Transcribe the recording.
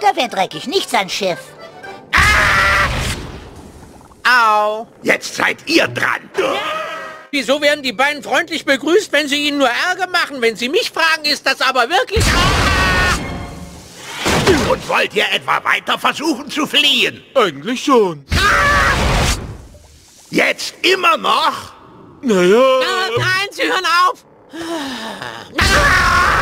Da wäre dreckig nicht sein Schiff. Au! Jetzt seid ihr dran. Wieso werden die beiden freundlich begrüßt, wenn sie ihnen nur Ärger machen? Wenn sie mich fragen, ist das aber wirklich... Und wollt ihr etwa weiter versuchen zu fliehen? Eigentlich schon. Jetzt immer noch? Naja. Nein, Sie hören auf!